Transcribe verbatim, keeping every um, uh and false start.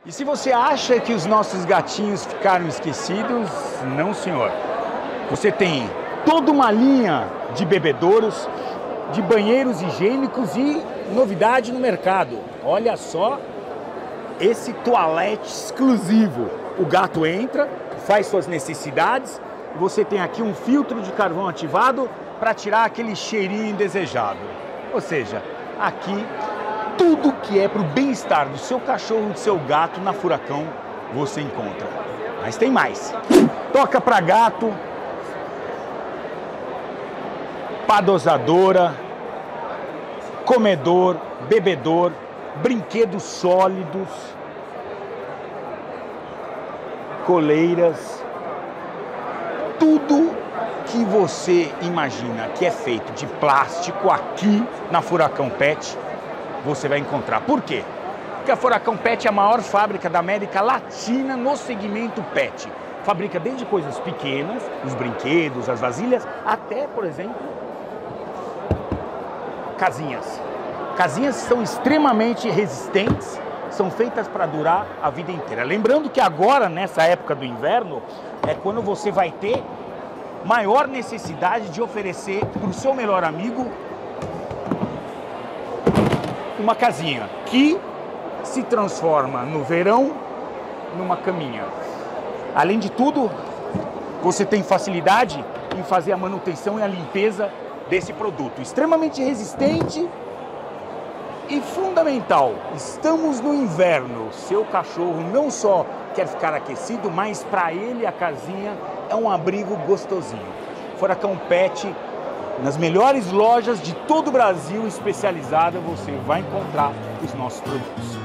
E se você acha que os nossos gatinhos ficaram esquecidos, não, senhor. Você tem toda uma linha de bebedouros, de banheiros higiênicos e novidade no mercado. Olha só esse toalete exclusivo. O gato entra, faz suas necessidades, e você tem aqui um filtro de carvão ativado para tirar aquele cheirinho indesejado. Ou seja, aqui tudo que é para o bem-estar do seu cachorro e do seu gato na Furacão você encontra. Mas tem mais. Toca para gato, pá dosadora, comedor, bebedor, brinquedos sólidos, coleiras, tudo que você imagina que é feito de plástico aqui na Furacão Pet, você vai encontrar. Por quê? Porque a Furacão Pet é a maior fábrica da América Latina no segmento pet. Fabrica desde coisas pequenas, os brinquedos, as vasilhas, até, por exemplo, casinhas. Casinhas são extremamente resistentes, são feitas para durar a vida inteira. Lembrando que agora, nessa época do inverno, é quando você vai ter maior necessidade de oferecer para o seu melhor amigo uma casinha que se transforma no verão numa caminha. Além de tudo, você tem facilidade em fazer a manutenção e a limpeza desse produto, extremamente resistente e fundamental. Estamos no inverno, seu cachorro não só quer ficar aquecido, mas para ele a casinha é um abrigo gostosinho. Furacão Pet, nas melhores lojas de todo o Brasil especializada, você vai encontrar os nossos produtos.